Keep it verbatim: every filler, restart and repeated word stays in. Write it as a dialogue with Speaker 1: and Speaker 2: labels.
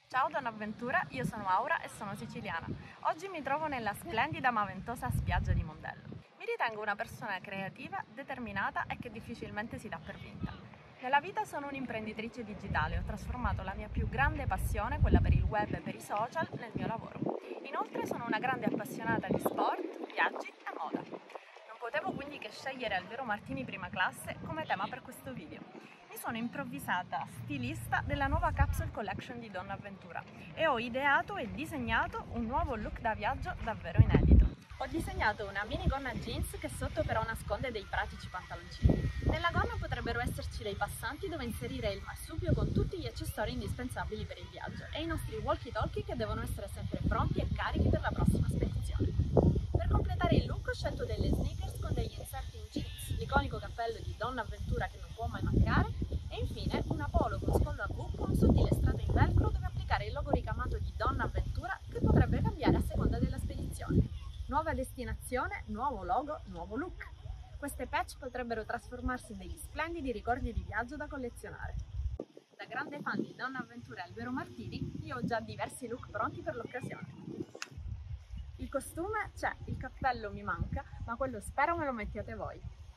Speaker 1: Ciao Donna Avventura, io sono Aura e sono siciliana. Oggi mi trovo nella splendida ma ventosa spiaggia di Mondello. Mi ritengo una persona creativa, determinata e che difficilmente si dà per vinta. Nella vita sono un'imprenditrice digitale, ho trasformato la mia più grande passione, quella per il web e per i social, nel mio lavoro. Inoltre sono una grande appassionata di sport, viaggi e moda. Non potevo quindi che scegliere Alvero Martini prima classe come tema per questo video. Mi sono improvvisata stilista della nuova Capsule Collection di Donna Avventura e ho ideato e disegnato un nuovo look da viaggio davvero inedito. Ho disegnato una minigonna jeans che sotto però nasconde dei pratici pantaloncini. Nella gonna potrebbero esserci dei passanti dove inserire il marsupio con tutti gli accessori indispensabili per il viaggio e i nostri walkie-talkie che devono essere sempre pronti e carichi per la prossima spedizione. Per completare il look ho scelto delle sneakers con degli inserti in jeans, l'iconico cappello di Donna Avventura che non può mai mancare e infine una polo con scollo a V con un sottile strato in velcro dove applicare il logo ricamato di Donna Avventura che potrebbe cambiare a seconda della spedizione. Nuova destinazione, nuovo logo, nuovo look. Queste patch potrebbero trasformarsi in degli splendidi ricordi di viaggio da collezionare. Da grande fan di Donna Avventura e Alvero Martini, io ho già diversi look pronti per l'occasione. Il costume c'è, il cappello mi manca, ma quello spero me lo mettiate voi.